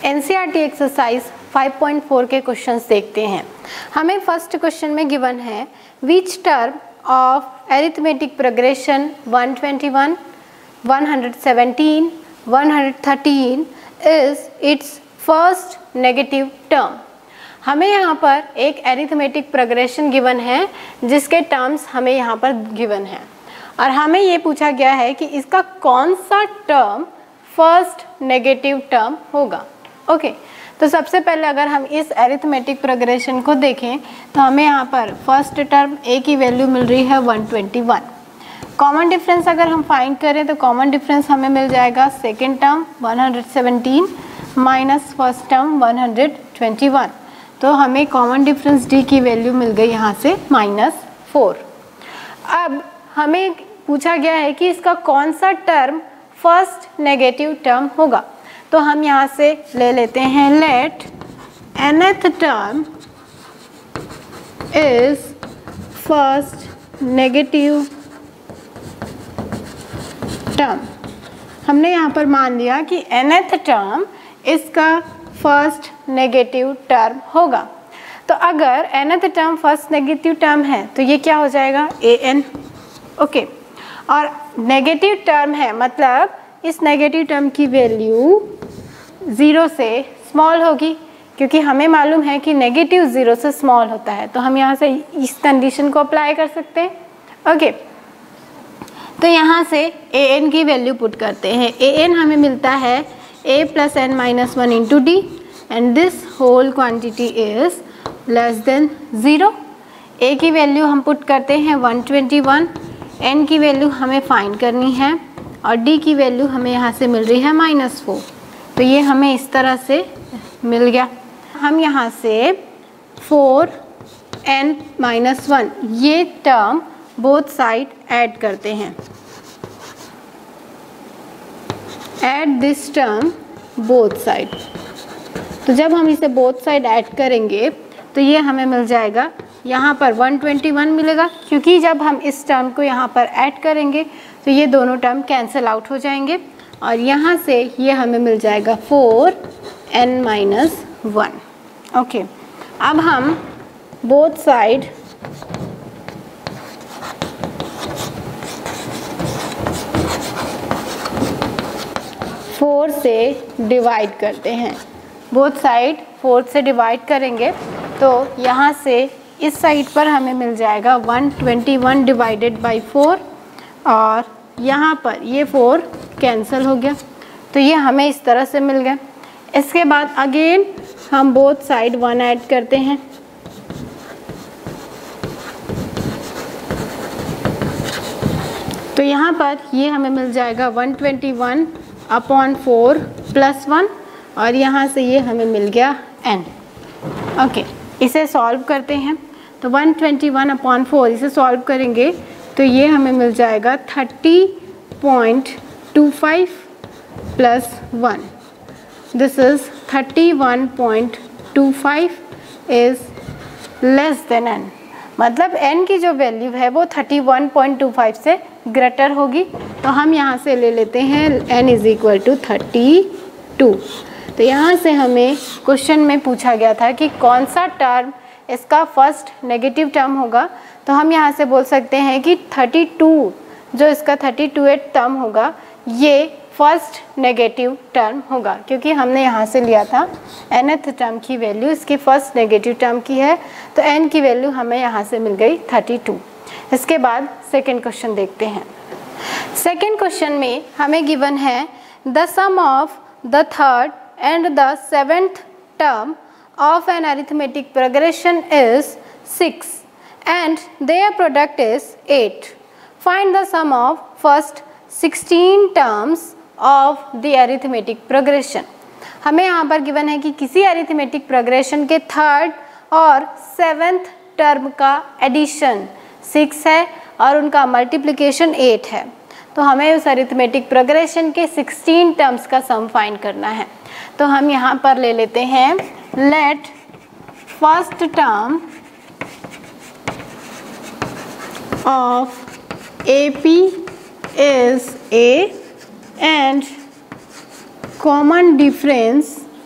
NCERT exercise 5.4 के questions देखते हैं। हमें फर्स्ट क्वेश्चन में गिवन है which term of arithmetic progression 121, 117, 113 is its first negative term. हमें यहाँ पर एक एरिथमेटिक प्रोग्रेशन गिवन है जिसके टर्म्स हमें यहाँ पर गिवन है और हमें ये पूछा गया है कि इसका कौन सा टर्म फर्स्ट नेगेटिव टर्म होगा। ओके, तो सबसे पहले अगर हम इस एरिथमेटिक प्रोग्रेशन को देखें तो हमें यहाँ पर फर्स्ट टर्म ए की वैल्यू मिल रही है 121। कॉमन डिफरेंस अगर हम फाइंड करें तो कॉमन डिफरेंस हमें मिल जाएगा second term 117 minus first term 121, तो हमें कॉमन डिफरेंस डी की वैल्यू मिल गई यहाँ से -4। अब हमें पूछा गया है कि इसका कौन सा टर्म फर्स्ट नेगेटिव टर्म होगा, तो हम यहाँ से ले लेते हैं let nth term is first negative term. हमने यहाँ पर मान लिया कि nth टर्म इसका फर्स्ट नेगेटिव टर्म होगा। तो अगर nth term first negative term है तो ये क्या हो जाएगा an। ओके, और नेगेटिव टर्म है मतलब इस नेगेटिव टर्म की वैल्यू 0 से स्मॉल होगी, क्योंकि हमें मालूम है कि नेगेटिव 0 से स्मॉल होता है, तो हम यहाँ से इस कंडीशन को अप्लाई कर सकते हैं। ओके, तो यहाँ से an की वैल्यू पुट करते हैं। an हमें मिलता है a + n - 1 × d and this whole quantity is less than 0। a की वैल्यू हम पुट करते हैं 121, n की वैल्यू हमें फाइंड करनी है और d की वैल्यू हमें यहाँ से मिल रही है -4। तो ये हमें इस तरह से मिल गया। हम यहाँ से 4n - 1 ये टर्म बोथ साइड ऐड करते हैं। Add this term both side. तो जब हम इसे बोथ साइड ऐड करेंगे तो ये हमें मिल जाएगा, यहाँ पर 121 मिलेगा, क्योंकि जब हम इस टर्म को यहाँ पर ऐड करेंगे तो ये दोनों टर्म कैंसिल आउट हो जाएंगे और यहाँ से ये हमें मिल जाएगा 4n - 1। ओके, अब हम बोथ साइड फोर से डिवाइड करते हैं। बोथ साइड 4 से डिवाइड करेंगे तो यहाँ से इस साइड पर हमें मिल जाएगा 121 डिवाइडेड बाई 4 और यहाँ पर ये 4 कैंसिल हो गया, तो ये हमें इस तरह से मिल गया। इसके बाद अगेन हम बोथ साइड 1 ऐड करते हैं। तो यहाँ पर ये हमें मिल जाएगा 121/4 + 1 और यहाँ से ये हमें मिल गया n। ओके, इसे सॉल्व करते हैं तो 121/4 इसे सॉल्व करेंगे तो ये हमें मिल जाएगा 30.25 + 1। This is 31.25 is less than n, मतलब n की जो वैल्यू है वो 31.25 से ग्रेटर होगी। तो हम यहाँ से ले लेते हैं n = 32। तो यहाँ से हमें क्वेश्चन में पूछा गया था कि कौन सा टर्म इसका फर्स्ट नेगेटिव टर्म होगा, तो हम यहाँ से बोल सकते हैं कि 32 जो इसका 32th टर्म होगा ये फर्स्ट नेगेटिव टर्म होगा, क्योंकि हमने यहाँ से लिया था nth टर्म की वैल्यू इसकी फर्स्ट नेगेटिव टर्म की है, तो n की वैल्यू हमें यहाँ से मिल गई 32। इसके बाद सेकेंड क्वेश्चन देखते हैं। सेकेंड क्वेश्चन में हमें गिवन है the sum of the third and the seventh term of an arithmetic progression is 6 and their product is 8. Find the sum of first 16 terms of the arithmetic progression. हमें यहाँ पर given है कि किसी arithmetic progression के third और seventh term का addition 6 है और उनका मल्टीप्लिकेशन 8 है, तो हमें उस arithmetic progression के 16 टर्म्स का सम फाइंड करना है। तो हम यहाँ पर ले लेते हैं let first term of AP is A and common difference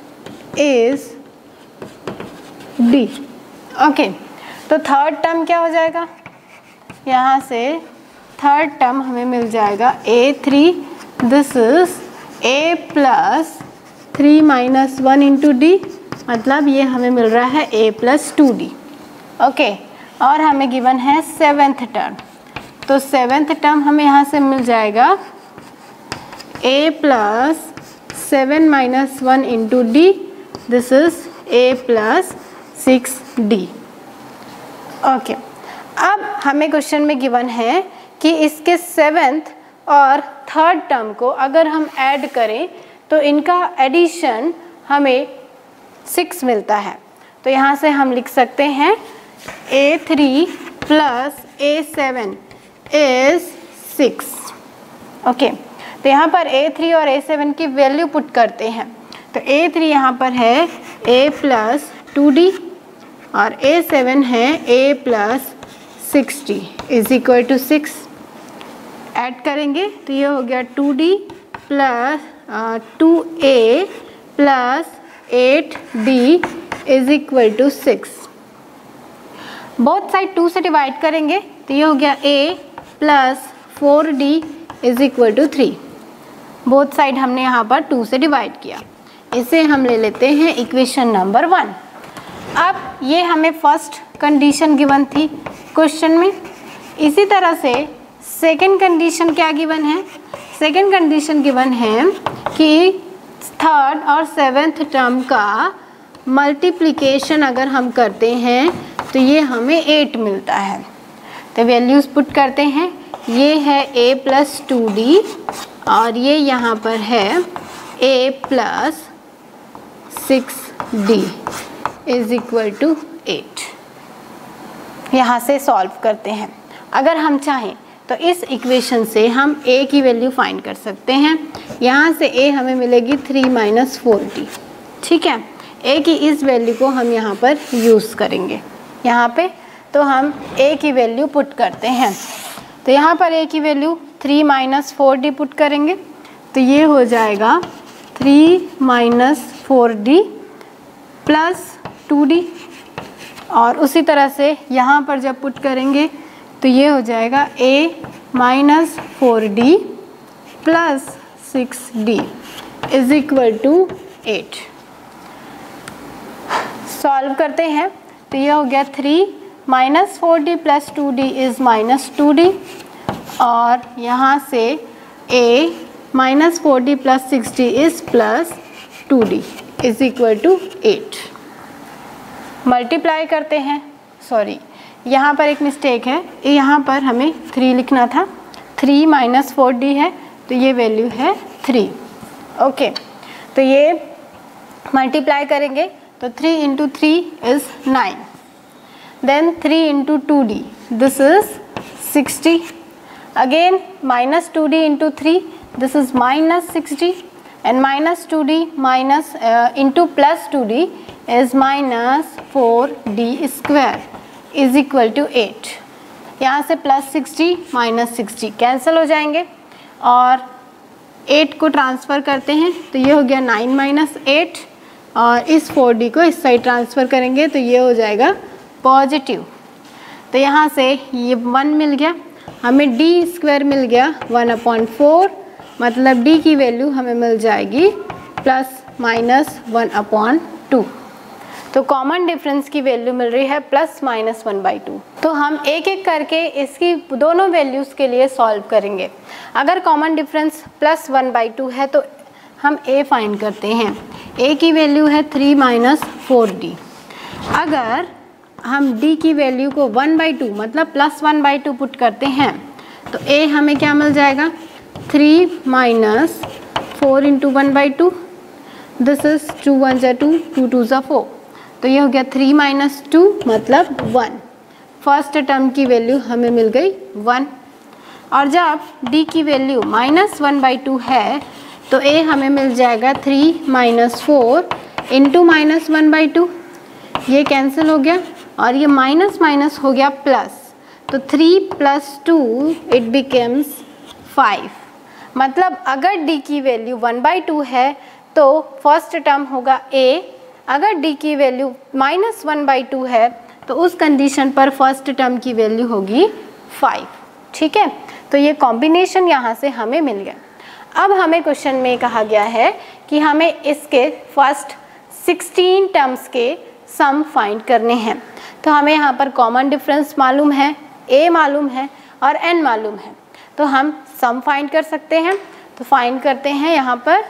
is D. Okay, तो थर्ड टर्म क्या हो जाएगा, यहाँ से थर्ड टर्म हमें मिल जाएगा A3, this is A plus 3 minus 1 into D, मतलब ये हमें मिल रहा है A प्लस 2D। ओके, और हमें गिवन है सेवेंथ टर्म, तो सेवेंथ टर्म हमें यहाँ से मिल जाएगा A plus 7 minus 1 into D, this is A plus 6D। Okay, अब हमें क्वेश्चन में गिवन है कि इसके सेवेंथ और थर्ड टर्म को अगर हम ऐड करें तो इनका एडिशन हमें 6 मिलता है। तो यहाँ से हम लिख सकते हैं A3 plus A7 is 6। Okay, तो यहाँ पर A3 और A7 की वैल्यू पुट करते हैं। तो A3 यहाँ पर है A प्लस 2D और A7 है A plus 6D is equal to 6। Add करेंगे तो ये हो गया 2D plus 2A plus 8D is equal to 6। Both side 2 से डिवाइड करेंगे तो ये हो गया A plus 4D is equal to 3। Both side हमने यहाँ पर 2 से डिवाइड किया। इसे हम ले लेते हैं इक्वेशन नंबर 1। अब ये हमें फर्स्ट कंडीशन गिवन थी क्वेश्चन में। इसी तरह से सेकंड कंडीशन क्या गिवन है, सेकंड कंडीशन गिवन है कि थर्ड और सेवेंथ टर्म का मल्टीप्लिकेशन अगर हम करते हैं तो ये हमें 8 मिलता है। तो वैल्यूज़ पुट करते हैं, ये है A प्लस 2D और ये यहाँ पर है A plus 6D is equal to 8। यहाँ से सॉल्व करते हैं। अगर हम चाहें तो इस इक्वेशन से हम A की वैल्यू फाइंड कर सकते हैं। यहाँ से A हमें मिलेगी 3 माइनस 4D। ठीक है, A की इस वैल्यू को हम यहाँ पर यूज़ करेंगे यहाँ पे। तो हम A की वैल्यू पुट करते हैं। तो यहाँ पर A की वैल्यू 3 माइनस 4D पुट करेंगे तो ये हो जाएगा 3 माइनस 4D प्लस 2D। और उसी तरह से यहाँ पर जब पुट करेंगे तो ये हो जाएगा A minus 4D plus 6D is equal to 8। Solve करते हैं तो ये हो गया 3 minus 4D plus 2D is minus 2D और यहाँ से A minus 4D plus 6D is plus 2D is equal to 8। Multiply करते हैं, सॉरी यहाँ पर एक मिस्टेक है, यहाँ पर हमें 3 लिखना था। 3 माइनस 4D है तो ये वैल्यू है 3। ओके, तो ये मल्टीप्लाई करेंगे तो 3 इंटू 3 is 9, then 3 into 2D this is 60, again minus 2D into 3 this is minus 60 and minus 2D minus into plus 2D is minus 4D square is equal to 8। यहाँ से प्लस 60 माइनस 60 कैंसिल हो जाएंगे और 8 को transfer करते हैं तो ये हो गया 9 माइनस 8 और इस 4D को इस साइड ट्रांसफ़र करेंगे तो ये हो जाएगा पॉजिटिव। तो यहाँ से ये 1 मिल गया, हमें D स्क्वायर मिल गया 1/4, मतलब D की वैल्यू हमें मिल जाएगी प्लस माइनस 1/2। तो कॉमन डिफरेंस की वैल्यू मिल रही है प्लस माइनस 1/2। तो हम एक एक करके इसकी दोनों वैल्यूज़ के लिए सॉल्व करेंगे। अगर कॉमन डिफरेंस प्लस 1/2 है तो हम A फाइंड करते हैं। A की वैल्यू है 3 माइनस 4D। अगर हम D की वैल्यू को 1/2 मतलब प्लस 1/2 पुट करते हैं तो A हमें क्या मिल जाएगा 3 माइनस 4 इंटू 1/2 दिस इज़ 2 1 जा 2 2 2 जा 4 तो ये हो गया 3 माइनस 2 मतलब 1। फर्स्ट टर्म की वैल्यू हमें मिल गई 1। और जब D की वैल्यू माइनस 1/2 है तो A हमें मिल जाएगा 3 माइनस 4 इंटू माइनस 1/2, ये कैंसिल हो गया और ये माइनस माइनस हो गया प्लस, तो 3 प्लस 2 इट बिकम्स 5। मतलब अगर D की वैल्यू 1/2 है तो फर्स्ट टर्म होगा A अगर d की वैल्यू -1/2 है तो उस कंडीशन पर फर्स्ट टर्म की वैल्यू होगी 5। ठीक है, तो ये कॉम्बिनेशन यहाँ से हमें मिल गया। अब हमें क्वेश्चन में कहा गया है कि हमें इसके फर्स्ट 16 टर्म्स के सम फाइंड करने हैं। तो हमें यहाँ पर कॉमन डिफरेंस मालूम है, a मालूम है और n मालूम है, तो हम सम फाइंड कर सकते हैं। तो फाइंड करते हैं यहाँ पर।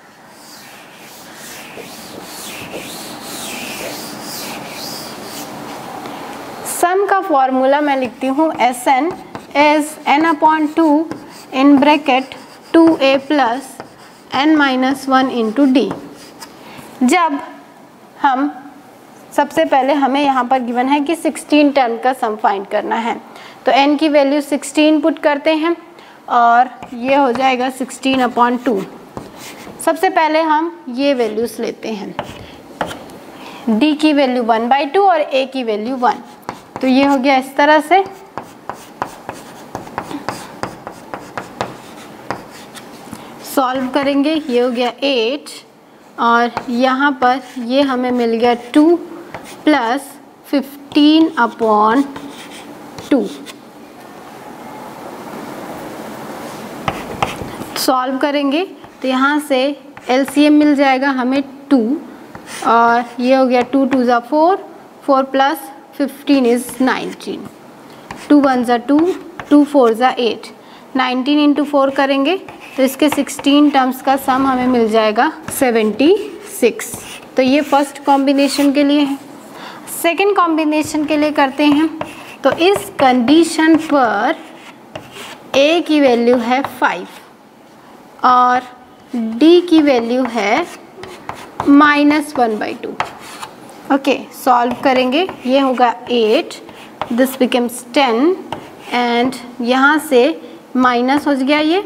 सम का फॉर्मूला मैं लिखती हूँ Sn is n/2 in bracket 2a plus n-1 into d। जब हम सबसे पहले हमें यहाँ पर गिवन है कि 16 टर्म का सम फाइंड करना है, तो n की वैल्यू 16 पुट करते हैं और ये हो जाएगा 16/2। सबसे पहले हम ये वैल्यूज़ लेते हैं, d की वैल्यू 1/2 और a की वैल्यू 1। तो ये हो गया इस तरह से। सॉल्व करेंगे, ये हो गया 8 और यहाँ पर ये हमें मिल गया 2 + 15/2। सॉल्व करेंगे तो यहाँ से LCM मिल जाएगा हमें 2 और ये हो गया 2 × 2 = 4, 4 + 15 is 19, 2 × 1 = 2, 2 × 4 = 8, 19 × 4 करेंगे तो इसके 16 टर्म्स का सम हमें मिल जाएगा 76। तो ये फर्स्ट कॉम्बिनेशन के लिए है। सेकंड कॉम्बिनेशन के लिए करते हैं। तो इस कंडीशन पर a की वैल्यू है 5 और d की वैल्यू है -1/2। ओके, सॉल्व करेंगे, ये होगा 8, दिस बिकम्स 10 एंड यहाँ से माइनस हो गया ये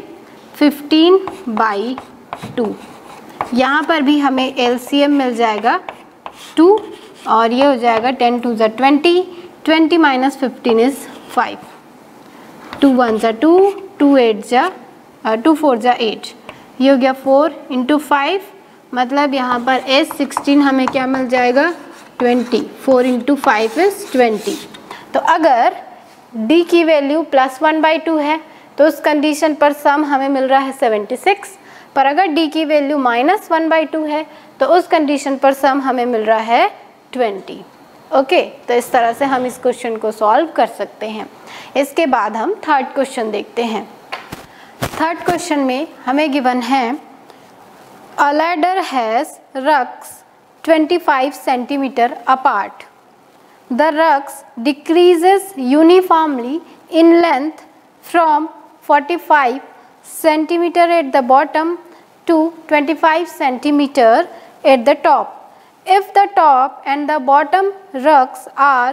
15/2। यहाँ पर भी हमें LCM मिल जाएगा 2 और ये हो जाएगा 10 × 2 = 20, 20 - 15 is 5, 2 × 1 = 2, 2 × 4 = 8, ये हो गया 4 × 5, मतलब यहाँ पर S16 हमें क्या मिल जाएगा 20, 4 × 5 is 20। तो अगर d की वैल्यू +1/2 है तो उस कंडीशन पर सम हमें मिल रहा है 76, पर अगर d की वैल्यू -1/2 है तो उस कंडीशन पर सम हमें मिल रहा है 20। ओके, तो इस तरह से हम इस क्वेश्चन को सॉल्व कर सकते हैं। इसके बाद हम थर्ड क्वेश्चन देखते हैं। थर्ड क्वेश्चन में हमें गिवन है a ladder has rungs 25 cm apart. The rugs decreases uniformly in length from 45 cm at the bottom to 25 cm at the top. If the top and the bottom rugs are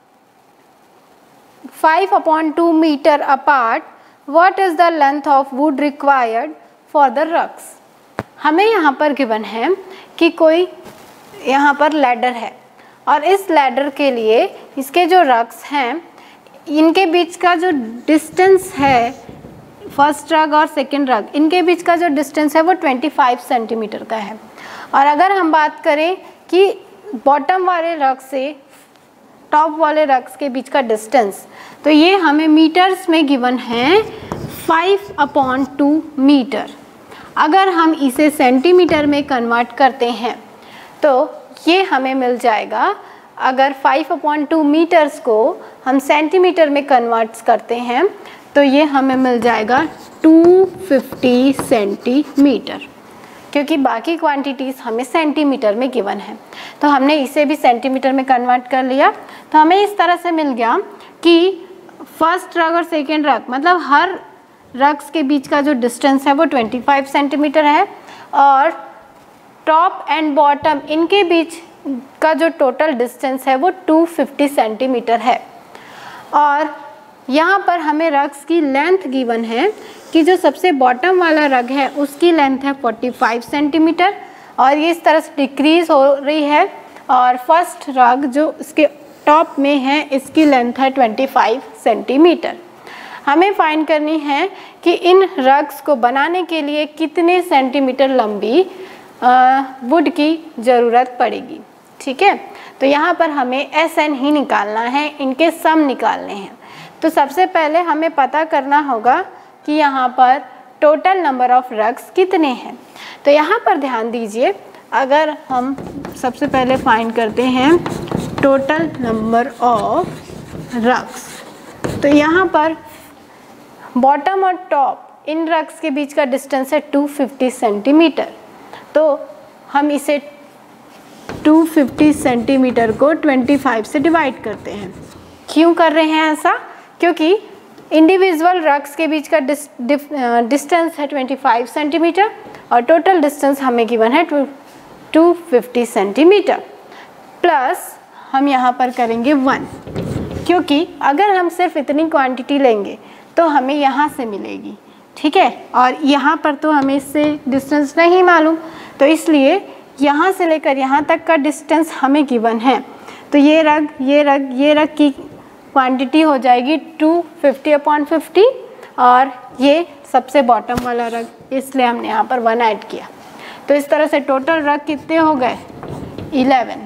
5/2 meter apart, what is the length of wood required for the rugs? हमें यहाँ पर given है कि कोई यहाँ पर ladder है और इस लैडर के लिए इसके जो रग्स हैं इनके बीच का जो डिस्टेंस है, फर्स्ट रग और सेकंड रग, इनके बीच का जो डिस्टेंस है वो 25 सेंटीमीटर का है। और अगर हम बात करें कि बॉटम वाले रग से टॉप वाले रग्स के बीच का डिस्टेंस, तो ये हमें मीटर्स में गिवन है 5/2 मीटर। अगर हम इसे सेंटीमीटर में कन्वर्ट करते हैं तो ये हमें मिल जाएगा, अगर 5/2 मीटर्स को हम सेंटीमीटर में कन्वर्ट करते हैं तो ये हमें मिल जाएगा 250 सेंटीमीटर, क्योंकि बाकी क्वांटिटीज़ हमें सेंटीमीटर में गिवन है। तो हमने इसे भी सेंटीमीटर में कन्वर्ट कर लिया, तो हमें इस तरह से मिल गया कि फर्स्ट रग और सेकेंड रग, मतलब हर रग्स के बीच का जो डिस्टेंस है वो 25 सेंटीमीटर है और टॉप एंड बॉटम इनके बीच का जो टोटल डिस्टेंस है वो 250 सेंटीमीटर है। और यहाँ पर हमें रग्स की लेंथ गिवन है कि जो सबसे बॉटम वाला रग है उसकी लेंथ है 45 सेंटीमीटर और ये इस तरह से डिक्रीज़ हो रही है, और फर्स्ट रग जो इसके टॉप में है इसकी लेंथ है 25 सेंटीमीटर। हमें फाइंड करनी है कि इन रग्स को बनाने के लिए कितने सेंटीमीटर लंबी वुड की ज़रूरत पड़ेगी। ठीक है, तो यहाँ पर हमें SN ही निकालना है, इनके सम निकालने हैं। तो सबसे पहले हमें पता करना होगा कि यहाँ पर टोटल नंबर ऑफ रग्स कितने हैं। तो यहाँ पर ध्यान दीजिए, अगर हम सबसे पहले फाइंड करते हैं टोटल नंबर ऑफ रग्स, तो यहाँ पर बॉटम और टॉप इन रग्स के बीच का डिस्टेंस है 250 सेंटीमीटर। तो हम इसे 250 सेंटीमीटर को 25 से डिवाइड करते हैं। क्यों कर रहे हैं ऐसा? क्योंकि इंडिविजुअल रग्स के बीच का डिस्टेंस है 25 सेंटीमीटर और टोटल डिस्टेंस हमें गिवन है 250 सेंटीमीटर, प्लस हम यहाँ पर करेंगे 1, क्योंकि अगर हम सिर्फ इतनी क्वांटिटी लेंगे तो हमें यहाँ से मिलेगी। ठीक है, और यहाँ पर तो हमें इससे डिस्टेंस नहीं मालूम, तो इसलिए यहाँ से लेकर यहाँ तक का डिस्टेंस हमें गिवन है। तो ये रग की क्वांटिटी हो जाएगी 250/50 और ये सबसे बॉटम वाला रग, इसलिए हमने यहाँ पर 1 ऐड किया। तो इस तरह से टोटल रग कितने हो गए? 11।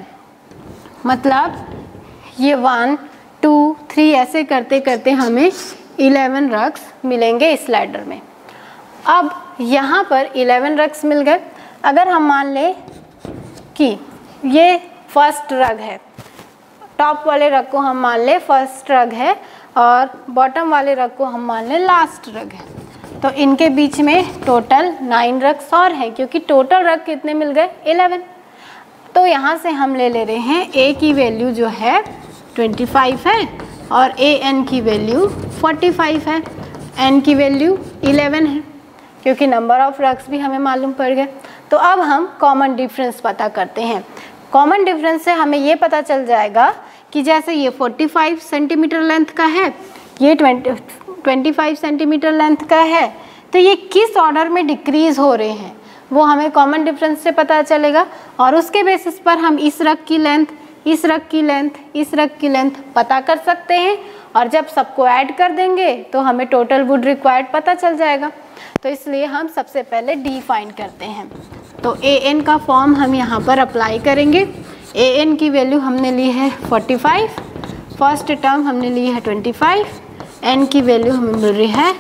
मतलब ये 1 2 3 ऐसे करते करते हमें 11 रग्स मिलेंगे इस लैडर में। अब यहाँ पर 11 रग्स मिल गए। अगर हम मान लें कि ये फर्स्ट रग है, टॉप वाले रग को हम मान लें फर्स्ट रग है और बॉटम वाले रग को हम मान लें लास्ट रग है, तो इनके बीच में टोटल 9 रग्स और हैं, क्योंकि टोटल रग कितने मिल गए? 11। तो यहाँ से हम ले रहे हैं A की वैल्यू जो है 25 है और AN की वैल्यू 45 है, N की वैल्यू 11 है, क्योंकि नंबर ऑफ रग्स भी हमें मालूम पड़ गए। तो अब हम कॉमन डिफरेंस पता करते हैं। कॉमन डिफरेंस से हमें ये पता चल जाएगा कि जैसे ये 45 सेंटीमीटर लेंथ का है, ये 25 सेंटीमीटर लेंथ का है, तो ये किस ऑर्डर में डिक्रीज़ हो रहे हैं वो हमें कॉमन डिफरेंस से पता चलेगा, और उसके बेसिस पर हम इस रग की लेंथ, इस रग की लेंथ, इस रग की लेंथ पता कर सकते हैं, और जब सबको ऐड कर देंगे तो हमें टोटल वुड रिक्वायर्ड पता चल जाएगा। तो इसलिए हम सबसे पहले डी फाइंड करते हैं। तो AN का फॉर्म हम यहाँ पर अप्लाई करेंगे। AN की वैल्यू हमने ली है 45, फर्स्ट टर्म हमने ली है 25, N की वैल्यू हमें मिल रही है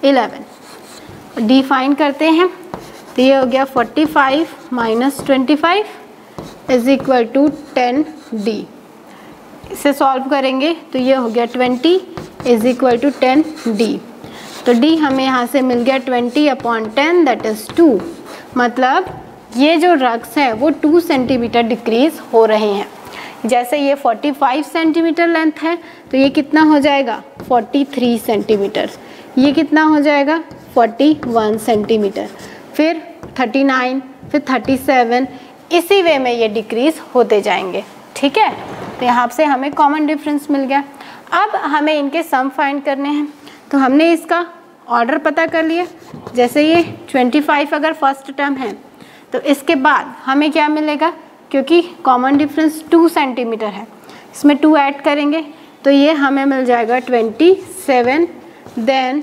11। डी फाइंड करते हैं, तो ये हो गया 45 minus 25 is equal to 10D। इसे सॉल्व करेंगे तो ये हो गया 20 इज इक्वल टू 10D। तो D हमें यहाँ से मिल गया 20/10 दैट इज़ 2। मतलब ये जो रग्स हैं वो 2 सेंटीमीटर डिक्रीज़ हो रहे हैं। जैसे ये 45 सेंटीमीटर लेंथ है तो ये कितना हो जाएगा? 43 सेंटीमीटर। ये कितना हो जाएगा? 41 सेंटीमीटर, फिर 39, फिर 37, इसी वे में ये डिक्रीज़ होते जाएंगे। ठीक है, तो यहाँ से हमें कॉमन डिफरेंस मिल गया। अब हमें इनके सम फाइंड करने हैं, तो हमने इसका ऑर्डर पता कर लिया। जैसे ये 25 अगर फर्स्ट टर्म है तो इसके बाद हमें क्या मिलेगा? क्योंकि कॉमन डिफरेंस 2 सेंटीमीटर है, इसमें 2 ऐड करेंगे तो ये हमें मिल जाएगा 27, देन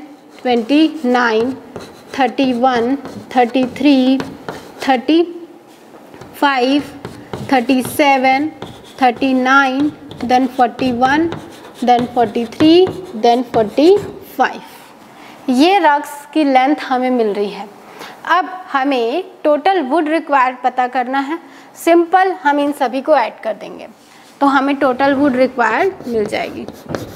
29, 31, 33, 35, 37, 39, देन 41, देन 43, देन 45। ये रग्स की लेंथ हमें मिल रही है। अब हमें टोटल वुड रिक्वायर्ड पता करना है। सिंपल, हम इन सभी को ऐड कर देंगे तो हमें टोटल वुड रिक्वायर्ड मिल जाएगी।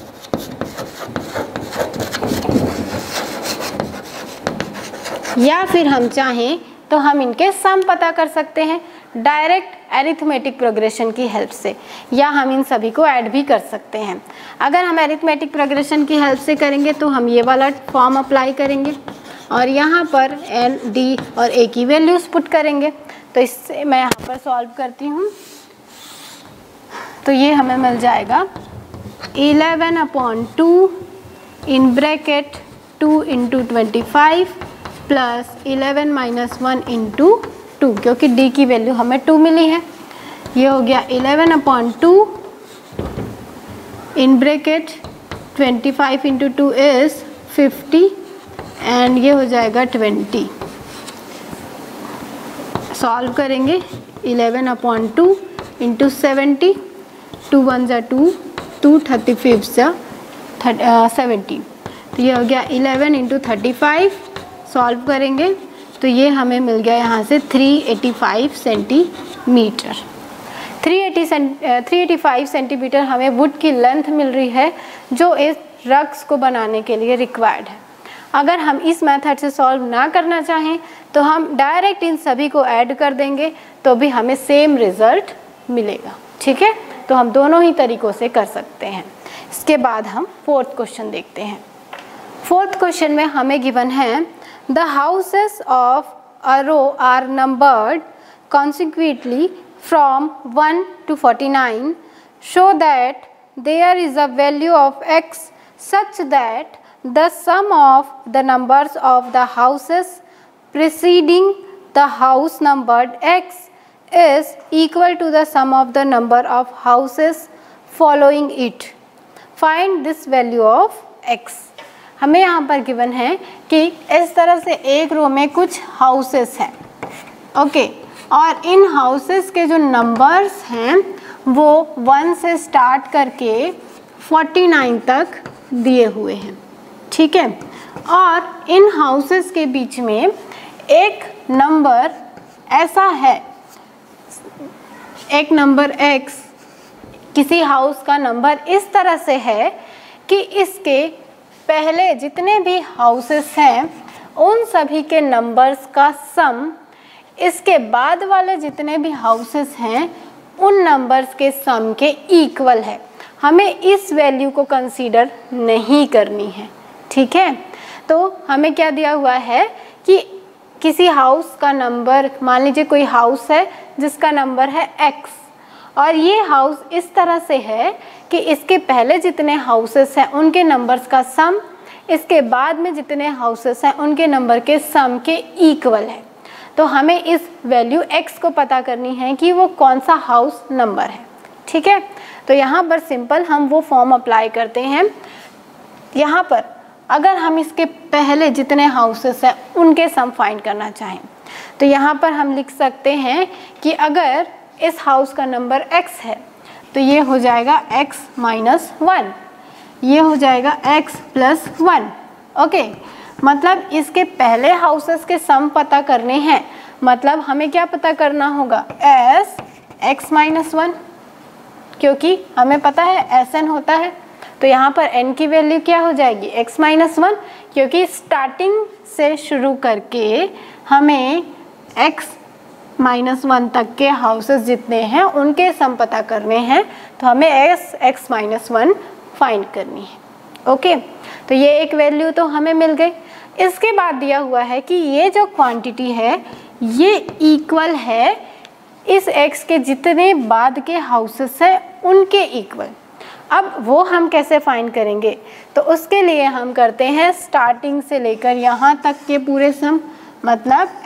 या फिर हम चाहें तो हम इनके सम पता कर सकते हैं डायरेक्ट एरिथमेटिक प्रोग्रेशन की हेल्प से, या हम इन सभी को ऐड भी कर सकते हैं। अगर हम एरिथमेटिक प्रोग्रेशन की हेल्प से करेंगे तो हम ये वाला फॉर्म अप्लाई करेंगे और यहाँ पर N, D और A की वैल्यूज पुट करेंगे। तो इससे मैं यहाँ पर सॉल्व करती हूँ, तो ये हमें मिल जाएगा 11/2 इन ब्रैकेट 2 × 25 प्लस 11 - 1 × 2, क्योंकि D की वैल्यू हमें 2 मिली है। ये हो गया 11/2 इन ब्रैकेट 25 × 2 इज़ 50 एंड ये हो जाएगा 20। सॉल्व करेंगे 11/2 इंटू 70, 2 1 जा 2, 2 35 जा 70, तो ये हो गया 11 इंटू 35। सॉल्व करेंगे तो ये हमें मिल गया यहाँ से 385 सेंटीमीटर। 385 सेंटीमीटर हमें वुड की लेंथ मिल रही है जो इस रग्स को बनाने के लिए रिक्वायर्ड है। अगर हम इस मेथड से सॉल्व ना करना चाहें तो हम डायरेक्ट इन सभी को ऐड कर देंगे तो भी हमें सेम रिजल्ट मिलेगा। ठीक है, तो हम दोनों ही तरीक़ों से कर सकते हैं। इसके बाद हम फोर्थ क्वेश्चन देखते हैं। फोर्थ क्वेश्चन में हमें गिवन है the houses of a row are numbered consequently from 1 to 49 show that there is a value of x such that the sum of the numbers of the houses preceding the house numbered x is equal to the sum of the number of houses following it. Find this value of x. हमें यहाँ पर given है कि इस तरह से एक रो में कुछ हाउसेस हैं, ओके, और इन हाउसेस के जो नंबर्स हैं वो 1 से स्टार्ट करके 49 तक दिए हुए हैं। ठीक है, और इन हाउसेस के बीच में एक नंबर ऐसा है, एक नंबर x किसी हाउस का नंबर इस तरह से है कि इसके पहले जितने भी हाउसेस हैं उन सभी के नंबर्स का सम इसके बाद वाले जितने भी हाउसेस हैं उन नंबर्स के सम के इक्वल है। हमें इस वैल्यू को कंसीडर नहीं करनी है। ठीक है, तो हमें क्या दिया हुआ है कि किसी हाउस का नंबर, मान लीजिए कोई हाउस है जिसका नंबर है x, और ये हाउस इस तरह से है कि इसके पहले जितने हाउसेस हैं उनके नंबर्स का सम इसके बाद में जितने हाउसेस हैं उनके नंबर के सम के इक्वल है। तो हमें इस वैल्यू x को पता करनी है कि वो कौन सा हाउस नंबर है। ठीक है, तो यहाँ पर सिंपल हम वो फॉर्म अप्लाई करते हैं। यहाँ पर अगर हम इसके पहले जितने हाउसेस हैं उनके सम फाइंड करना चाहें तो यहाँ पर हम लिख सकते हैं कि अगर इस हाउस का नंबर x है तो ये हो जाएगा x माइनस 1, ये हो जाएगा x प्लस 1। ओके, मतलब इसके पहले हाउसेस के सम पता करने हैं, मतलब हमें क्या पता करना होगा s x माइनस 1, क्योंकि हमें पता है Sn होता है। तो यहाँ पर n की वैल्यू क्या हो जाएगी x माइनस 1, क्योंकि स्टार्टिंग से शुरू करके हमें x माइनस 1 तक के हाउसेस जितने हैं उनके सम पता करने हैं, तो हमें x माइनस 1 फाइंड करनी है। ओके, तो ये एक वैल्यू तो हमें मिल गई। इसके बाद दिया हुआ है कि ये जो क्वांटिटी है ये इक्वल है इस x के जितने बाद के हाउसेस हैं उनके इक्वल। अब वो हम कैसे फाइंड करेंगे, तो उसके लिए हम करते हैं स्टार्टिंग से लेकर यहाँ तक के पूरे सम, मतलब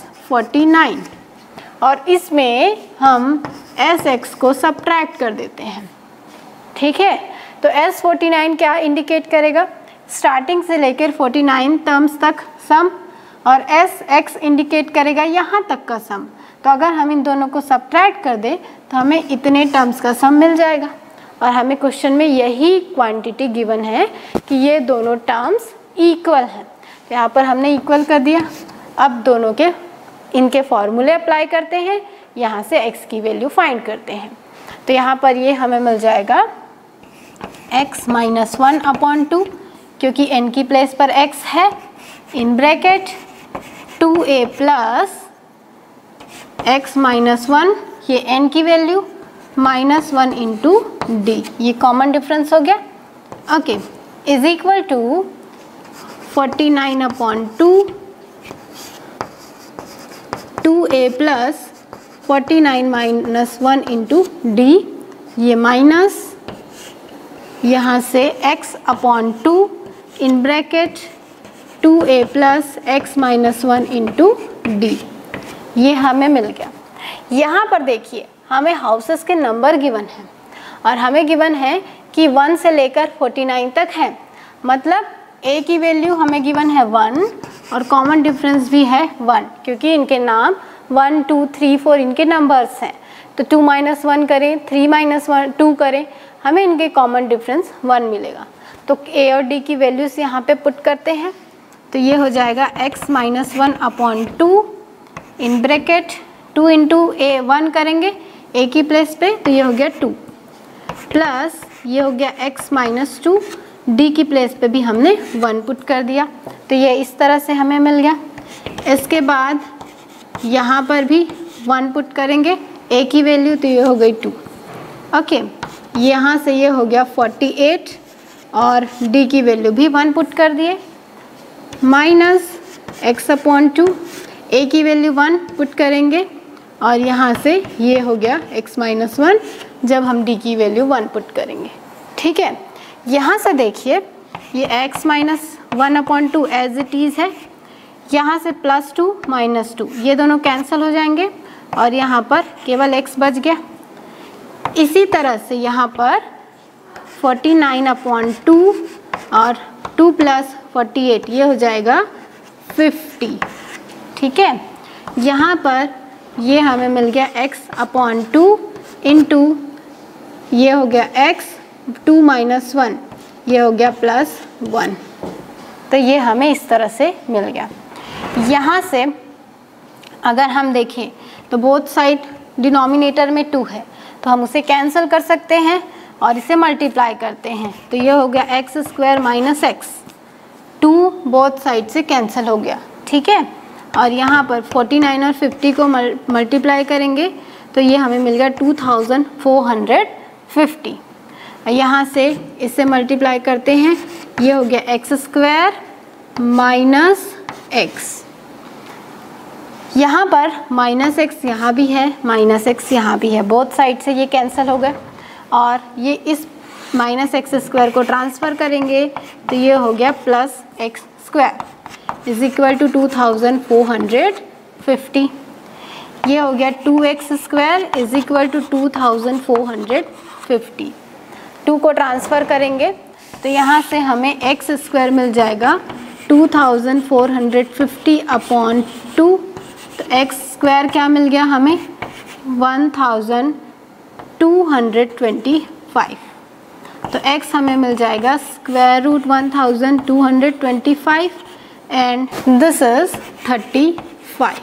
S49, और इसमें हम Sx को सब्ट्रैक्ट कर देते हैं। ठीक है, तो S49 क्या इंडिकेट करेगा, स्टार्टिंग से लेकर 49 टर्म्स तक सम, और Sx इंडिकेट करेगा यहाँ तक का सम। तो अगर हम इन दोनों को सब्ट्रैक्ट कर दें तो हमें इतने टर्म्स का सम मिल जाएगा, और हमें क्वेश्चन में यही क्वांटिटी गिवन है कि ये दोनों टर्म्स इक्वल हैं। तो यहाँ पर हमने इक्वल कर दिया। अब दोनों के इनके फॉर्मूले अप्लाई करते हैं, यहाँ से x की वैल्यू फाइंड करते हैं। तो यहाँ पर ये हमें मिल जाएगा x माइनस 1/2, क्योंकि n की प्लेस पर x है, in bracket 2a plus x minus 1, ये n की वैल्यू, माइनस 1 इंटू डी, ये कॉमन डिफरेंस हो गया। Okay, is equal to 49/2 2a plus 49 minus 1 into d, ये माइनस यहाँ से x/2 in bracket 2a plus x minus 1 into d, ये हमें मिल गया। यहाँ पर देखिए हमें हाउसेस के नंबर गिवन है और हमें गिवन है कि 1 से लेकर 49 तक है, मतलब a की वैल्यू हमें गिवन है 1 और कॉमन डिफरेंस भी है 1, क्योंकि इनके नाम 1 2 3 4 इनके नंबर्स हैं, तो 2 - 1 करें, 3 - 2 करें, हमें इनके कॉमन डिफरेंस 1 मिलेगा। तो a और d की वैल्यूज़ यहाँ पे पुट करते हैं, तो ये हो जाएगा x - 1/2 इन ब्रैकेट 2 × a 1 करेंगे a की प्लेस पे, तो ये हो गया 2 प्लस ये हो गया x - 2, d की प्लेस पे भी हमने 1 पुट कर दिया, तो ये इस तरह से हमें मिल गया। इसके बाद यहाँ पर भी 1 पुट करेंगे a की वैल्यू, तो ये हो गई 2। ओके, यहाँ से ये हो गया 48 और d की वैल्यू भी 1 पुट कर दिए, माइनस x/2, a की वैल्यू 1 पुट करेंगे और यहाँ से ये हो गया x - 1 जब हम d की वैल्यू 1 पुट करेंगे। ठीक है, यहाँ से देखिए ये x - 1/2 एज इट इज़ है, यहाँ से +2 -2 ये दोनों कैंसिल हो जाएंगे और यहाँ पर केवल x बच गया। इसी तरह से यहाँ पर 49/2 और 2 + 48 ये हो जाएगा 50। ठीक है, यहाँ पर ये हमें मिल गया x/2 इंटू ये हो गया x 2 - 1 ये हो गया +1, तो ये हमें इस तरह से मिल गया। यहाँ से अगर हम देखें तो बोथ साइड डिनोमिनेटर में 2 है, तो हम उसे कैंसिल कर सकते हैं और इसे मल्टीप्लाई करते हैं, तो ये हो गया x² - x, 2 बोथ साइड से कैंसिल हो गया। ठीक है, और यहाँ पर 49 और 50 को मल्टीप्लाई करेंगे तो ये हमें मिल गया 2450। यहाँ से इसे मल्टीप्लाई करते हैं, ये हो गया x² - x, यहाँ पर -x यहाँ भी है, -x यहाँ भी है, बोथ साइड से ये कैंसिल हो गए और ये इस -x² को ट्रांसफ़र करेंगे तो ये हो गया +x² इज इक्वल टू 2450। ये हो गया 2x² इज इक्वल टू 2450। 2 को ट्रांसफ़र करेंगे तो यहाँ से हमें x² मिल जाएगा 2450/2, तो x² क्या मिल गया हमें 1225, तो x हमें मिल जाएगा √1225 एंड दिस इज़ 35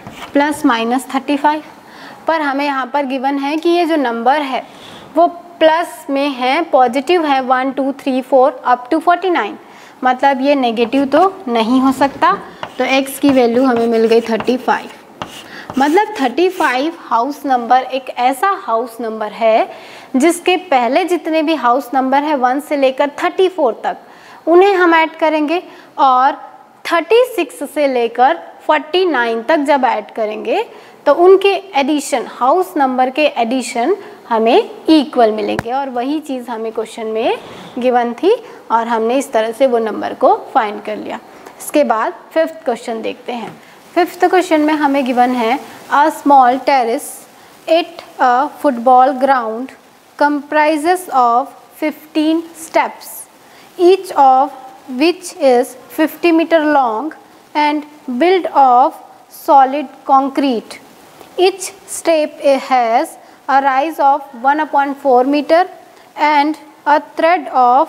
±35। पर हमें यहाँ पर गिवन है कि ये जो नंबर है वो प्लस में है, पॉजिटिव है 1 2 3 4 अप टू 49, मतलब ये नेगेटिव तो नहीं हो सकता, तो x की वैल्यू हमें मिल गई 35। मतलब 35 हाउस नंबर एक ऐसा हाउस नंबर है जिसके पहले जितने भी हाउस नंबर है 1 से लेकर 34 तक उन्हें हम ऐड करेंगे और 36 से लेकर 49 तक जब ऐड करेंगे तो उनके एडिशन, हाउस नंबर के एडिशन हमें इक्वल मिलेंगे, और वही चीज़ हमें क्वेश्चन में गिवन थी और हमने इस तरह से वो नंबर को फाइंड कर लिया। इसके बाद 5th क्वेश्चन देखते हैं। 5th क्वेश्चन में हमें गिवन है a small terrace at a football ground comprises of 15 steps, each of which is 50 meter long and built of solid concrete. Each step has a rise of 1/4 meter and a thread of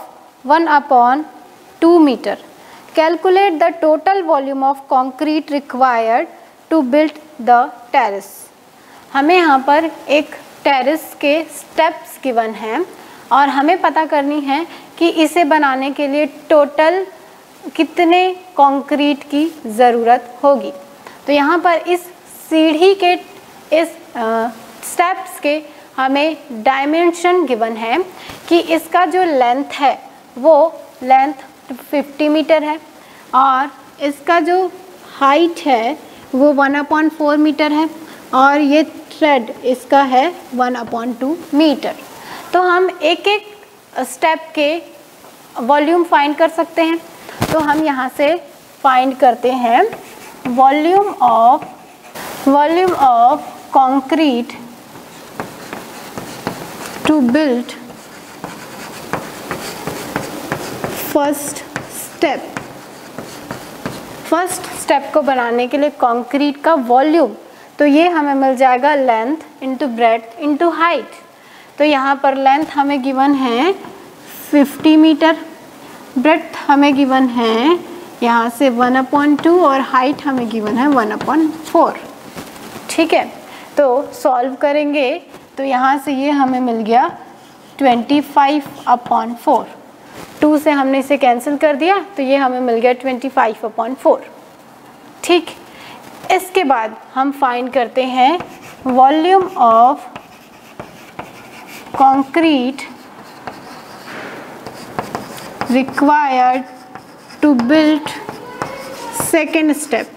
1/2 meter. Calculate the total volume of concrete required to build the terrace. हमें यहाँ पर एक terrace के steps given हैं और हमें पता करनी है कि इसे बनाने के लिए टोटल कितने कंक्रीट की ज़रूरत होगी। तो यहाँ पर इस सीढ़ी के इस स्टेप्स के हमें डायमेंशन गिवन है कि इसका जो लेंथ है वो लेंथ 50 मीटर है और इसका जो हाइट है वो 1/4 मीटर है और ये थ्रेड इसका है 1/2 मीटर। तो हम एक एक स्टेप के वॉल्यूम फाइंड कर सकते हैं। तो हम यहाँ से फाइंड करते हैं volume of concrete to build first step को बनाने के लिए कंक्रीट का वॉल्यूम तो ये हमें मिल जाएगा length into breadth into height. तो यहाँ पर लेंथ हमें गिवन है 50 मीटर, ब्रेड्थ हमें गिवन है यहाँ से 1/2 और हाइट हमें गिवन है 1/4। ठीक है, तो सॉल्व करेंगे तो यहाँ से ये हमें मिल गया 25/4। 2 से हमने इसे कैंसिल कर दिया तो ये हमें मिल गया 25/4। ठीक, इसके बाद हम फाइंड करते हैं volume of concrete required to build second step.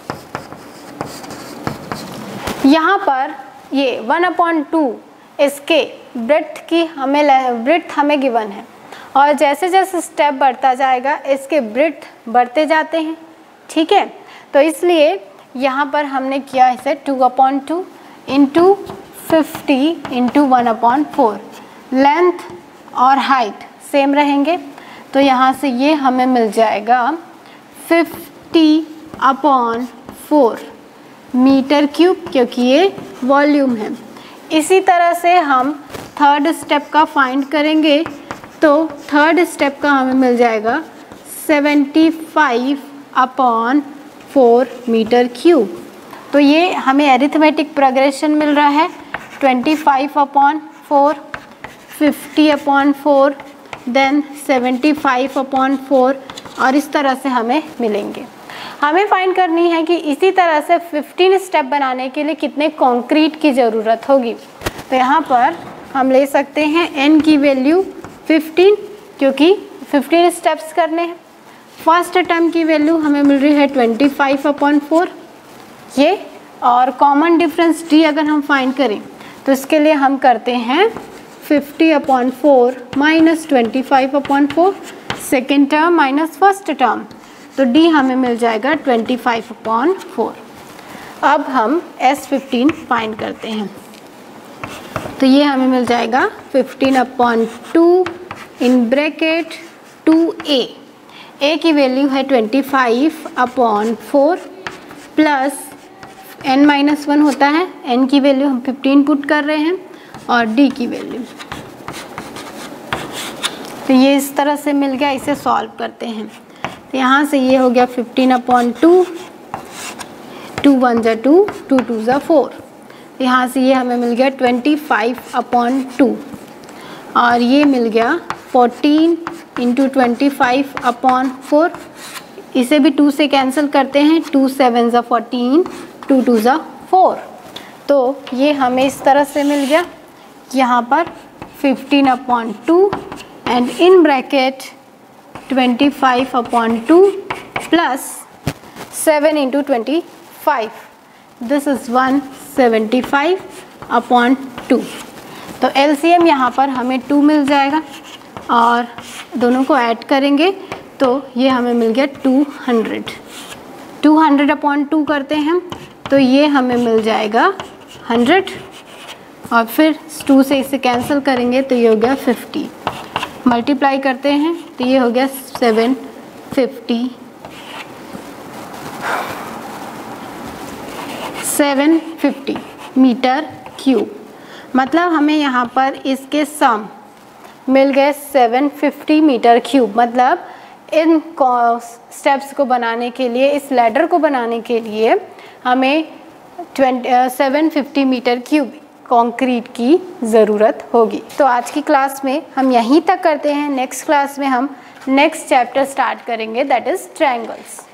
यहाँ पर ये 1/2 इसके ब्रेड्थ हमें गिवन है और जैसे जैसे स्टेप बढ़ता जाएगा इसके ब्रेड्थ बढ़ते जाते हैं। ठीक है, तो इसलिए यहाँ पर हमने किया इसे 2/2 इंटू 50 इंटू 1/4। लेंथ और हाइट सेम रहेंगे तो यहाँ से ये हमें मिल जाएगा 50/4 मीटर क्यूब, क्योंकि ये वॉल्यूम है। इसी तरह से हम थर्ड स्टेप का फाइंड करेंगे तो थर्ड स्टेप का हमें मिल जाएगा 75/4 मीटर क्यूब। तो ये हमें अरिथमेटिक प्रोग्रेशन मिल रहा है 25/4, 50/4, देन 75/4 और इस तरह से हमें मिलेंगे। हमें फाइंड करनी है कि इसी तरह से 15 स्टेप बनाने के लिए कितने कंक्रीट की ज़रूरत होगी। तो यहाँ पर हम ले सकते हैं n की वैल्यू 15, क्योंकि 15 स्टेप्स करने हैं। फर्स्ट टर्म की वैल्यू हमें मिल रही है 25/4 ये, और कॉमन डिफरेंस d अगर हम फाइंड करें तो इसके लिए हम करते हैं 50/4 minus 25/4, second term minus first term, तो d हमें मिल जाएगा 25/4। अब हम S15 फाइंड करते हैं तो ये हमें मिल जाएगा 15/2 इन ब्रैकेट 2a। a की वैल्यू है 25/4 प्लस n-1 होता है, n की वैल्यू हम 15 पुट कर रहे हैं और d की वैल्यू, तो ये इस तरह से मिल गया। इसे सॉल्व करते हैं तो यहाँ से ये हो गया 15/2, 2 × 1 = 2, 2 × 2 = 4। यहाँ से ये हमें मिल गया 25/2 और ये मिल गया 14 × 25/4। इसे भी 2 से कैंसिल करते हैं, 2 × 7 = 14, 2 × 2 = 4। तो ये हमें इस तरह से मिल गया यहाँ पर 15/2 and in bracket 25/2 plus 7 × 25, this is 175/2। तो LCM यहाँ पर हमें 2 मिल जाएगा और दोनों को ऐड करेंगे तो ये हमें मिल गया 200। 200/2 करते हैं तो ये हमें मिल जाएगा 100 और फिर 2 से इसे कैंसिल करेंगे तो ये हो गया 50। मल्टीप्लाई करते हैं तो ये हो गया 750 मीटर क्यूब। मतलब हमें यहाँ पर इसके सम मिल गए 750 मीटर क्यूब। मतलब इन स्टेप्स को बनाने के लिए, इस लैडर को बनाने के लिए हमें 750 मीटर क्यूब कंक्रीट की ज़रूरत होगी। तो आज की क्लास में हम यहीं तक करते हैं। नेक्स्ट क्लास में हम नेक्स्ट चैप्टर स्टार्ट करेंगे, दैट इज़ ट्रायंगल्स।